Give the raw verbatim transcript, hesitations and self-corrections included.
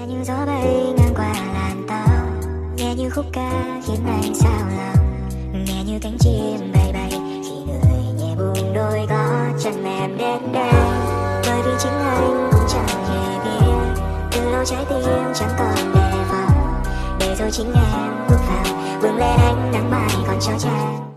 như gió bay ngang qua làn tóc, nghe như khúc ca khiến anh sao lòng, nghe như cánh chim bay bay khi người nhẹ buông đôi gót chân mềm đến đây. Bởi vì chính anh cũng chẳng hề biết, từ lâu trái tim chẳng còn đề phòng, để rồi chính em bước vào bừng lên ánh nắng mai còn chói chang.